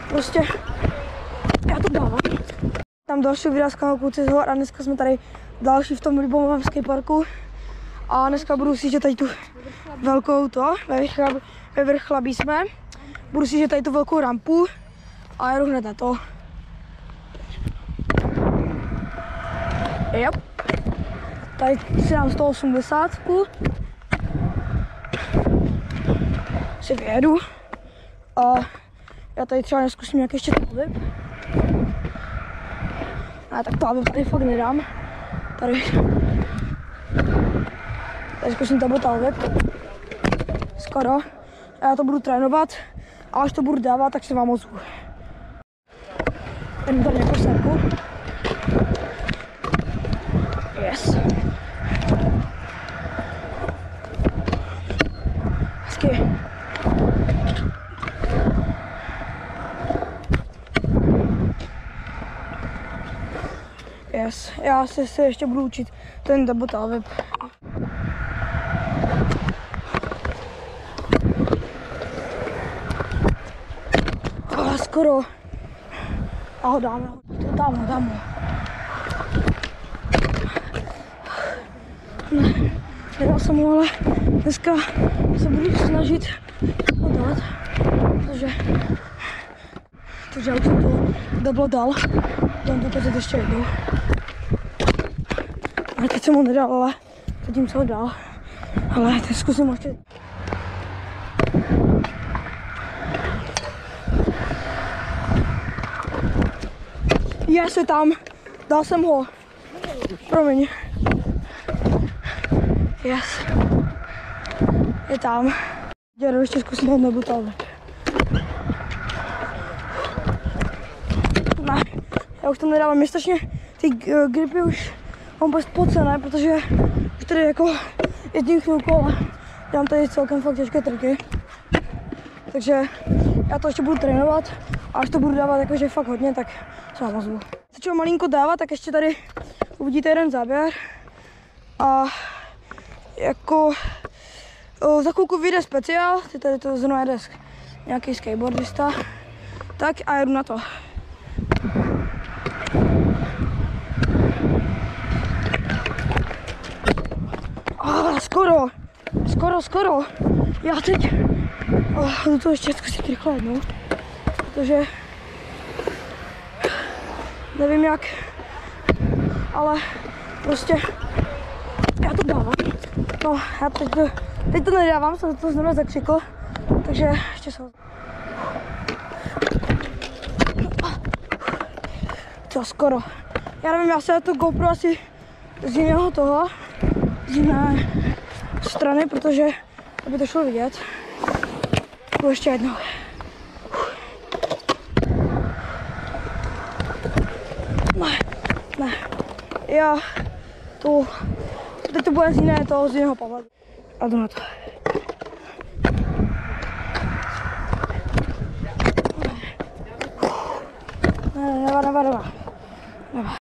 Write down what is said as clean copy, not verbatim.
prostě já to dávám. Tam další videa s kluci z hor a dneska jsme tady další v tom Libomovém skateparku. A dneska budu si že tady tu velkou to, ve Vrchlabí jsme. Budu si že tady tu velkou rampu a jedu hned na to. Yep. Tady si dám 180. Si vyjedu. A já tady třeba neskusím nějaký ještě tablip. Ne, tak tablip tady fakt nedám. Tady zkusím tablip. Skoro. A já to budu trénovat. A až to budu dávat, tak se vám ozvu. Jdem tady jako serku. Yes. Hezky. Yes. Já se ještě budu učit ten double tailwhip. Skoro. A ho dáme. Dám ho. Ne, nedal jsem ho, ale dneska se budu snažit ho dát, protože já už jsem to double dal. Dám to teď ještě jednou. A teď jsem ho nedal, ale teď jsem ho dal. Ale teď zkusím ještě. Je tam, dal jsem ho. Promiň. Yes. Je tam. Dědu ještě zkusím double tailwhip. Ne, já už to nedávám. Mě strašně ty gripy už mám prostě spocené, protože už tady jako jezdím chvilku, ale dělám tady celkem fakt těžké triky. Takže já to ještě budu trénovat a až to budu dávat jakože fakt hodně, tak se vám ozvu. Začal malinko dávat, tak ještě tady uvidíte jeden záběr. A jako za chvilku vyjde speciál, ty tady to zrovna jede nějaký skateboardista. Tak a jedu na to. Skoro. Já teď jdu to ještě zkusit rychle jednou, protože nevím jak, ale prostě já to dávám. No, já teď to nedávám, jsem to znovu zakřikl, takže ještě se. To skoro. Já nevím, já se na to GoPro asi z jiného toho, z jiné strany, protože aby to šlo vidět. Půjdu ještě jednou. Ne. Já tu, teď to bude z jiného pohledu. A jdu na to. Ne, nevadí.